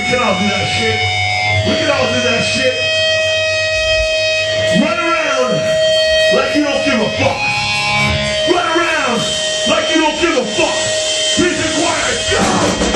can all do that shit. We can all do that shit. Run around like you don't give a fuck. Run around like you don't give a fuck. Peace and quiet. Go!